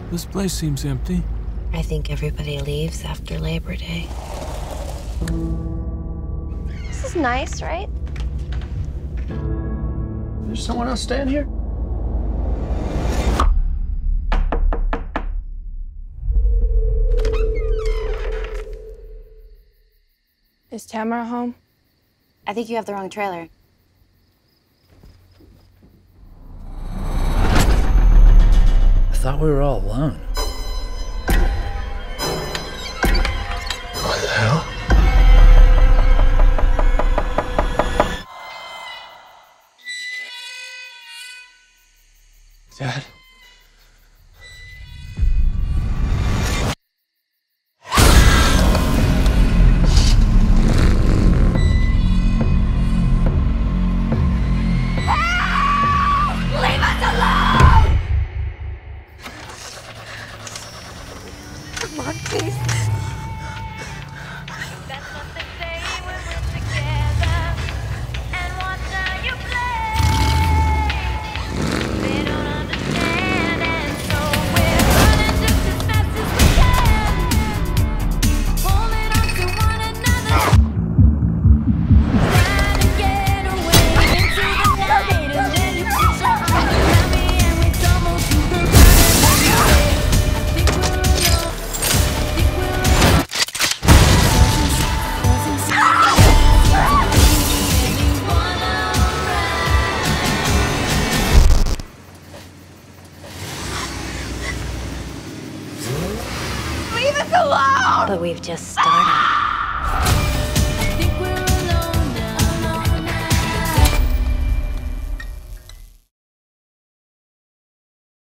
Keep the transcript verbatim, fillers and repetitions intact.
This place seems empty. I think everybody leaves after Labor Day. This is nice, right? There's someone else staying here? Is Tamara home? I think you have the wrong trailer. I thought we were all alone. What the hell? Dad? Come on, please. But we've just